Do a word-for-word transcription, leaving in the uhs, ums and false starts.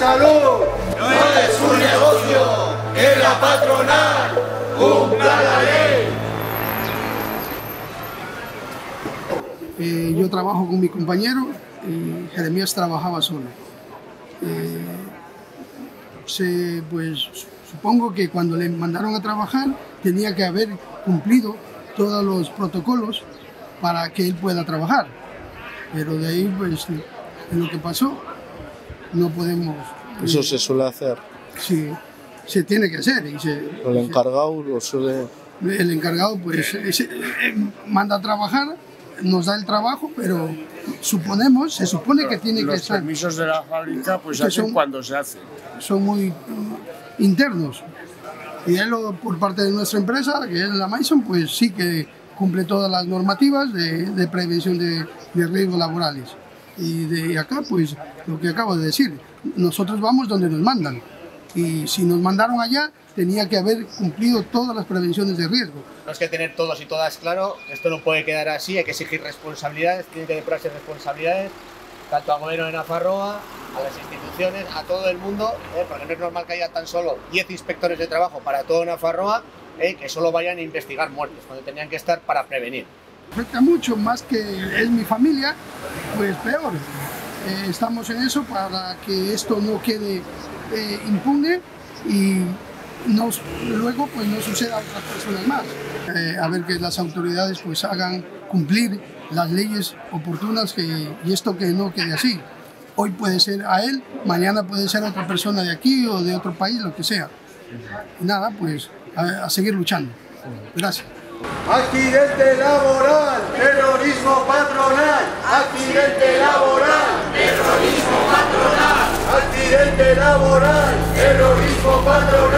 salud no es un negocio, que la patronal cumpla la ley. Eh, yo trabajo con mi compañero y Jeremías trabajaba solo. Eh, se, pues, supongo que cuando le mandaron a trabajar tenía que haber cumplido todos los protocolos para que él pueda trabajar. Pero de ahí, pues, en lo que pasó, no podemos... Eso eh, se suele hacer. Sí, se tiene que hacer. Y se, El encargado lo suele... El encargado, pues, se, eh, manda a trabajar, nos da el trabajo, pero suponemos, se supone que tiene los que estar... Los permisos de la fábrica pues que hacen son, cuando se hace. Son muy uh, internos. Y él, por parte de nuestra empresa, que es la Mason, pues sí que cumple todas las normativas de, de prevención de, de riesgos laborales. Y de acá, pues, lo que acabo de decir, nosotros vamos donde nos mandan. Y si nos mandaron allá, tenía que haber cumplido todas las prevenciones de riesgo. Tenemos que tener todos y todas claro, esto no puede quedar así, hay que exigir responsabilidades, tienen que depurarse responsabilidades, tanto al gobierno de Nafarroa, a las instituciones, a todo el mundo, ¿eh? Porque no es normal que haya tan solo diez inspectores de trabajo para todo Nafarroa, ¿eh? Que solo vayan a investigar muertes, cuando tenían que estar para prevenir. Afecta mucho, más que es mi familia, pues peor. Eh, estamos en eso para que esto no quede eh, impune y nos, luego pues no suceda a otras personas más. Eh, a ver que las autoridades pues hagan cumplir las leyes oportunas que, y esto que no quede así. Hoy puede ser a él, mañana puede ser a otra persona de aquí o de otro país, lo que sea. Y nada, pues a, a seguir luchando. Gracias. Accidente laboral, terrorismo patronal. Accidente laboral, terrorismo patronal. Accidente laboral, terrorismo patronal.